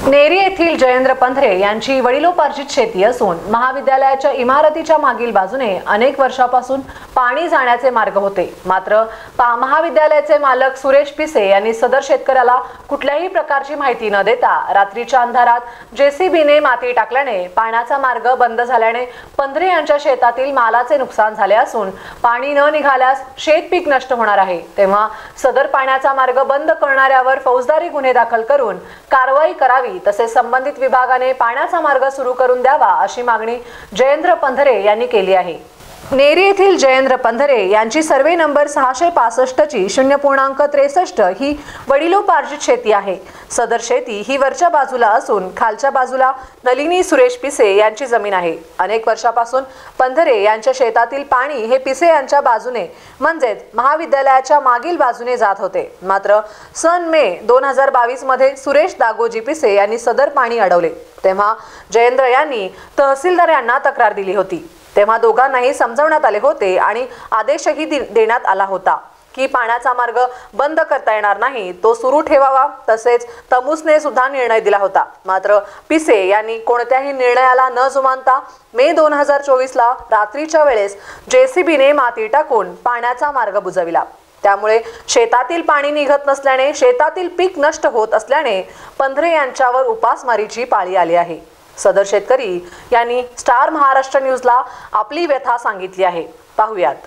नेरी येथील जयेंद्र पंधरे यांची वडिलोपार्जित शेती असून महाविद्यालयाच्या इमारतीच्या मागील बाजूने अनेक वर्षापासून पाणी जाण्याचे मार्ग होते। मात्र महाविद्यालयाचे मालक सुरेश पिसे यांनी सदर शेतकऱ्याला कुठल्याही प्रकारची माहिती न देता रात्रीच्या अंधारात जेसीबीने माती टाकल्याने पाण्याचा मार्ग बंद झाल्याने पंधरे यांच्या शेतातील मालाचे नुकसान झाले असून पाणी न निघाल्यास शेत पीक नष्ट होणार आहे। तेव्हा सदर पाण्याचा मार्ग बंद करणाऱ्यावर फौजदारी गुन्हे दाखल करून कारवाई करावी तसेच संबंधित विभागाने पाण्याचा मार्ग सुरू करून द्यावा अशी मागणी जयेंद्र पंधरे यांनी केली आहे। नेरी येथील जयेंद्र पंधरे यांची सर्वे नंबर 665 ची 0.63 ही वडिलोपार्जित शेती आहे। सदर शेती ही वरच्या बाजूला असून खालच्या बाजूला नलिनी सुरेश पिसे यांची जमीन आहे। अनेक वर्षापासून पंधरे यांच्या शेतातील पाणी हे पिसे यांच्या बाजूने म्हणजेच महाविद्यालयाच्या मागील बाजूने जात होते। मात्र सन मे 2022 मध्ये सुरेश दागोजी पिसे यांनी सदर पाणी अडवले। तेव्हा जयेंद्र यांनी तहसीलदार यांना तक्रार दिली होती। तेव्हा दोघांनाही समजावण्यात आले होते आणि आदेशही देण्यात आला होता की पाण्याचा मार्ग बंद करता येणार नाही, तो सुरू ठेवावा। तसेच तमुसने सुद्धा निर्णय दिला होता। मात्र पिसे यांनी कोणत्याही निर्णयाला न जुमानता मे 2024 ला रात्रीच्या वेळेस जेसीबीने माती टाकून पाण्याचा मार्ग बुजविला। त्यामुळे शेतातील पाणी निघत नसल्याने शेतातील पीक नष्ट होत असल्याने पंधरे यांच्यावर उपासमारीची पाळी आली आहे। सदर शेतकरी यांनी स्टार महाराष्ट्र न्यूजला आपली व्यथा सांगितली आहे। पाहुयात।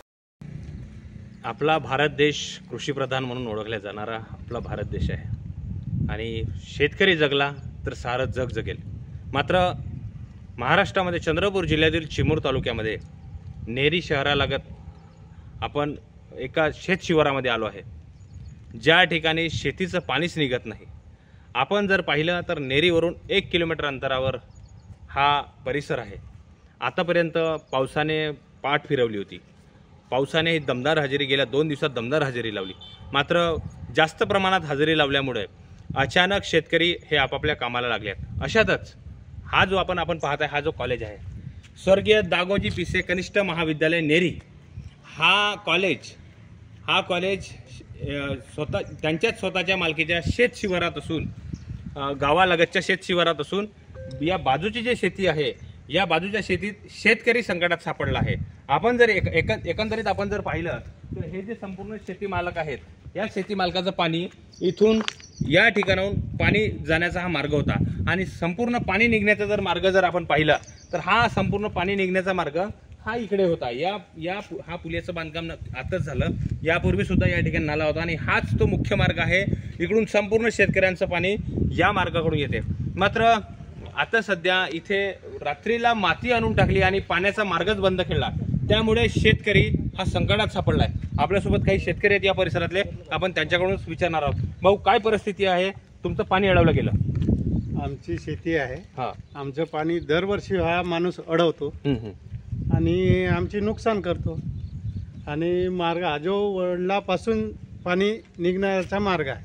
आपला भारत देश कृषीप्रधान म्हणून ओळखला जाणारा आपला भारत देश आहे आणि शेतकरी जगला तर सारं जग जगेल। मात्र महाराष्ट्रामध्ये चंद्रपूर जिल्ह्यातील चिमूर तालुक्यामध्ये नेरी शहरालगत आपण एका शेत शिवारामध्ये आलो आहे, ज्या ठिकाणी शेतीचं पाणीच निघत नाही। आपण जर पाहिलं तर नेरीवरून 1 किलोमीटर अंतरावर हा परिसर आहे। आतापर्यंत पावसाने पाठ फिरवली होती, पावसाने ही दमदार हजेरी गेल्या 2 दिवसात दमदार हजेरी लावली। मात्र जास्त प्रमाणात हजेरी लावल्यामुळे अचानक शेतकरी हे आपापल्या कामाला लागले आहेत। अशातच हा जो आपण पाहत आहे, हा जो कॉलेज आहे स्वर्गीय दागोजी पिसे कनिष्ठ महाविद्यालय नेरी, हा कॉलेज त्यांच्याच स्वतःच्या मालकीच्या शेत शिवारात असून गावालगतच्या शेत शिवारात असून या बाजूची जी शेती आहे या बाजूच्या शेतीत शेतकरी संकटात सापडला आहे। आपण जर एकंदरीत आपण जर पाहिलं तर हे जे संपूर्ण शेती मालक आहेत, या शेती मालकाचं पाणी इथून या ठिकाणाहून पाणी जाण्याचा हा मार्ग होता आणि संपूर्ण पाणी निघण्याचा जर मार्ग जर आपण पाहिला तर हा संपूर्ण पाणी निघण्याचा मार्ग हा इकडे होता। हा पुलाचं बांधकाम आताच झालं, यापूर्वी सुद्धा या ठिकाणी नाला होता आणि हाच तो मुख्य मार्ग आहे। इकडून संपूर्ण शेतकऱ्यांचं पाणी या मार्गाकडून येते। मात्र आता सध्या इथे रात्रीला माती आणून टाकली आणि पाण्याचा मार्गच बंद केला, त्यामुळे शेतकरी हा संकटात सापडलाय। आपल्यासोबत काही शेतकरी आहेत या परिसरातले, आपण त्यांच्याकडूनच विचारणार आहोत। भाऊ, काय परिस्थिती आहे? तुमचं पाणी अडवलं गेलं? आमची शेती आहे, आमचं पाणी दरवर्षी हा माणूस अडवतो आणि आमची नुकसान करतो आणि मार्ग हा जो वडिलापासून पाणी निघण्याचा मार्ग आहे।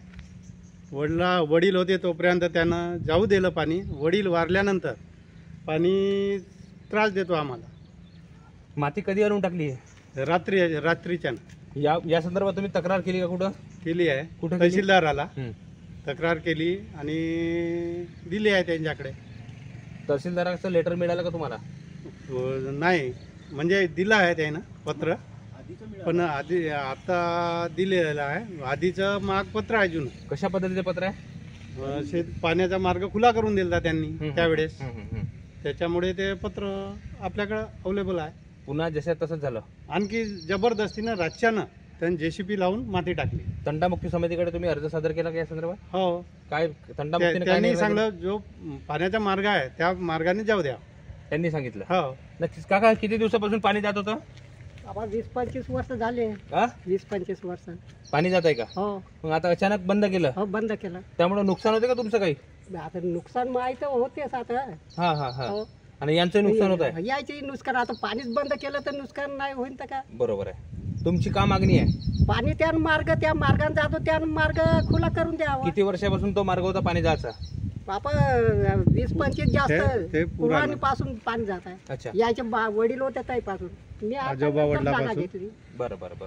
वडील होते तोपर्यंत त्यांना जाऊ दिलं पाणी, वडील वारल्यानंतर पाणी त्रास देतो आम्हाला। माती कधी आणून टाकली आहे? रात्रीच्या। या संदर्भात तुम्ही तक्रार केली का? कुठं केली आहे, कुठं तहसीलदाराला तक्रार केली आणि दिली आहे त्यांच्याकडे। तहसीलदाराचं लेटर मिळालं का तुम्हाला? नाही, म्हणजे दिलं आहे त्यानं पत्र, पण आधी आता दिलेलं आहे। आधीचं मागपत्र आहे जुनं। कशा पद्धतीचं पत्र आहे? पाण्याचा मार्ग खुला करून दिला त्यांनी त्यावेळेस, त्याच्यामुळे ते पत्र आपल्याकडे अवेलेबल आहे। पुन्हा जसं तसंच झालं, आणखी जबरदस्तीनं रातच्यानं त्यांनी जेसीबी लावून माती टाकली। तंटामुक्ती समितीकडे तुम्ही अर्ज सादर केला का या संदर्भात? हो। काय तंटामुक्तीने त्यांनी सांगलं जो पाण्याचा मार्ग आहे त्या मार्गाने जाऊ द्या, त्यांनी सांगितलं। हो। नक्कीच। काका, किती दिवसापासून पाणी जात होतं? 20-25 वर्ष झाले। 20-25 वर्ष पाणी जात आहे का? हो। मग आता अचानक बंद केलं? हो, बंद केलं। त्यामुळे नुकसान होते का तुमचं काही? आता नुकसान माहिती होतेच आता। हा। आणि यांचं नुकसान होत आहे? याचे नुकसान, आता पाणीच बंद केलं तर नुकसान नाही होईल तर का? बरोबर आहे। तुमची का मागणी आहे? पाणी त्या मार्गाने जातो, त्या मार्ग खुला करून द्यावा। किती वर्षापासून तो मार्ग होता पाणी जायचा? बापा 20-25 जास्त पुराणीपासून पाणी जात आहे। अच्छा। याचे वडील होते त्यापासून, मी आता घेतली। बरं।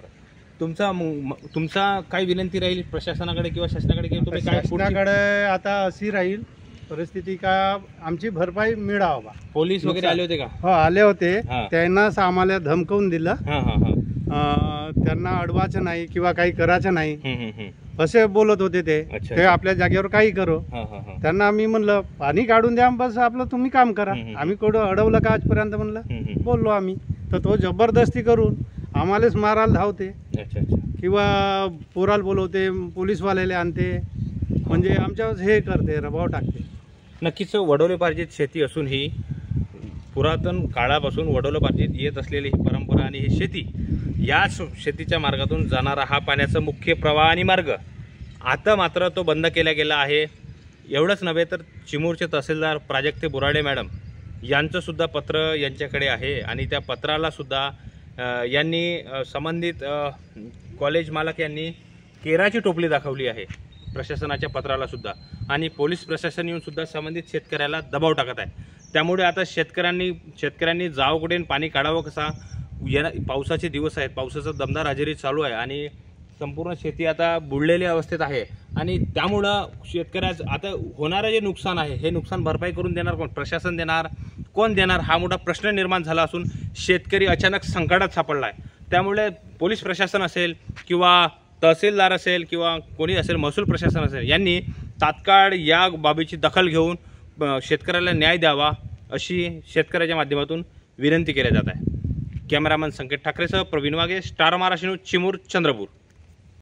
तुमचा काय विनंती राहील प्रशासनाकडे किंवा शासनाकडे? तुम्ही काय शासनाकडे आता अशी राहील परिस्थिती का आमची भरपाई मिळावा बा. पोलीस वगैरे आले होते का? हो आले होते. हा. त्यांनाच आम्हाला धमकावून दिलं. हां हां हां. त्यांना अडवायचं नाही किंवा काही करायचं नाही हम्म, हम्म, हम्म. असे बोलत होते ते. अच्छा. ते आपल्या जागेवर काही करो. हां हां हां. त्यांना आम्ही म्हणलं पाणी काढून द्या, बस आपलं तुम्ही काम करा. हम्म, हम्म. आम्ही कुठं अडवलं का आजपर्यंत म्हणलं. हम्म, हम्म. बोललो आम्ही. तर तो जबरदस्ती करून आम्हालाच मारायला धावते अच्छा अच्छा. किंवा पोराला बोलवते, पोलीसवाल्याला आणते, म्हणजे आमच्यावर हे करते, रबाव टाकते. नक्कीच वडोलोपार्जित शेती असून ही पुरातन काळापासून वडोलोपार्जित येत असलेली ही परंपरा आणि ही शेती, याच शेतीच्या मार्गातून जाणारा हा पाण्याचा मुख्य प्रवाह आणि मार्ग आता मात्र तो बंद केला गेला आहे. एवढंच नव्हे तर चिमूरचे तहसीलदार प्राजक्ते बोराडे मॅडम यांचं सुद्धा पत्र यांच्याकडे आहे आणि त्या पत्राला सुद्धा यांनी संबंधित कॉलेज मालक यांनी केराची टोपली दाखवली आहे प्रशासनाच्या पत्राला सुद्धा, आणि पोलीस प्रशासन येऊन सुद्धा संबंधित शेतकऱ्याला दबाव टाकत आहे. त्यामुळे आता शेतकऱ्यांनी जाव कुठे पाणी काढावं कसा, पावसाचे दिवस आहेत, पावसाचा दमदार हजेरी चालू आहे आणि संपूर्ण शेती आता बुडलेल्या अवस्थेत आहे आणि त्यामुळं शेतकऱ्याचं आता होणारं जे नुकसान आहे हे नुकसान भरपाई करून देणार कोण? प्रशासन देणार, कोण देणार? हा मोठा प्रश्न निर्माण झाला असून शेतकरी अचानक संकटात सापडला आहे. त्यामुळे पोलीस प्रशासन असेल किंवा तहसीलदार असेल किंवा कोणी असेल, महसूल प्रशासन असेल, यांनी तात्काळ या बाबीची दखल घेऊन शेतकऱ्याला न्याय द्यावा अशी शेतकऱ्याच्या माध्यमातून विनंती केली जात आहे. कॅमेरामन संकेत ठाकरेसह प्रवीण वाघे, स्टार महाराष्ट्र न्यूज, चिमूर, चंद्रपूर.